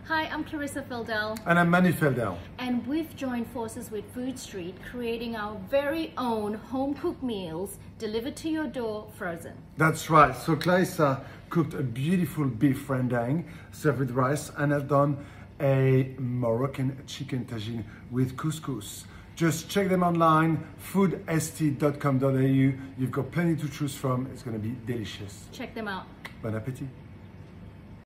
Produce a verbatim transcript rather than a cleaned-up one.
Hi, I'm Clarissa Feildel. And I'm Manu Feildel. And we've joined forces with FoodSt, creating our very own home-cooked meals delivered to your door frozen. That's right. So Clarissa cooked a beautiful beef rendang served with rice, and I've done a Moroccan chicken tagine with couscous. Just check them online, food st dot com dot a u. You've got plenty to choose from. It's going to be delicious. Check them out. Bon appétit.